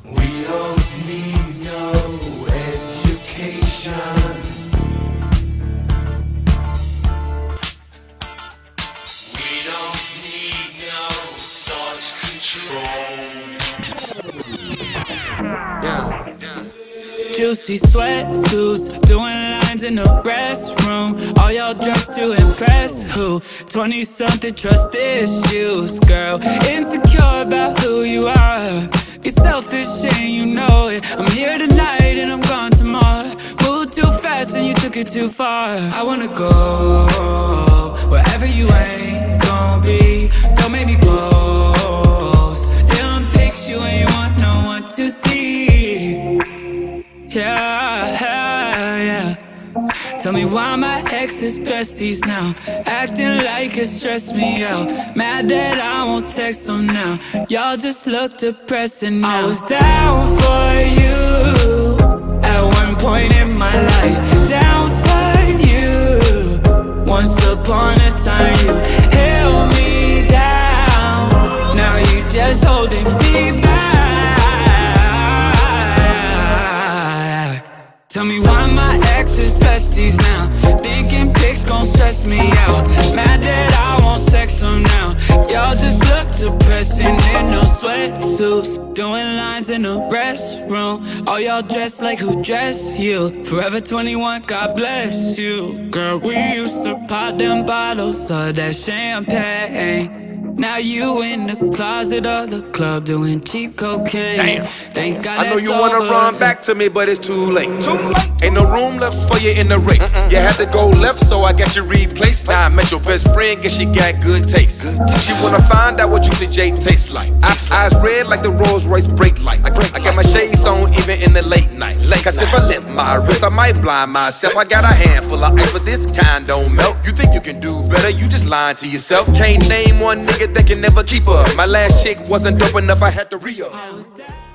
We don't need no education. We don't need no thought control. Yeah. Juicy sweatsuits, doing lines in the restroom. All y'all dressed to impress who? 20-something trust issues, girl. Insecure about who you are. You're selfish and you know it. I'm here tonight and I'm gone tomorrow. Moved too fast and you took it too far. I wanna go wherever you ain't gon' be. Don't make me post them pics you ain't want no one to see. Yeah. Tell me why my ex is besties now, acting like it stressed me out. Mad that I won't text them now. Y'all just look depressing now. I was down for you at one point in my life. Down for you. Once upon a time you held me down. Now you just holding me back. Tell me why my ex is besties now. Thinking pics gon' stress me out. Mad that I won't sex them now. Y'all just look depressing in no sweatsuits, doing lines in the restroom. All y'all dressed like who dressed you? Forever 21, God bless you. Girl, we used to pop them bottles of that champagne. Now you in the closet of the club doing cheap cocaine. Damn. Thank God I know you wanna over. run back to me, but it's too late. Ain't no room left for you in the race. You had to go left, so I got you replaced. Now I met your best friend, guess she got good taste. She wanna find out what Juicy J tastes like. Eyes red like the Rolls Royce brake light. I got my shades on even in the late night. Cause if I lift my wrist, I might blind myself. I got a handful of ice, but this kind don't melt. You think you can do better, you just lying to yourself. Can't name one nigga that can never keep up. My last chick wasn't dope enough, I had to re-up.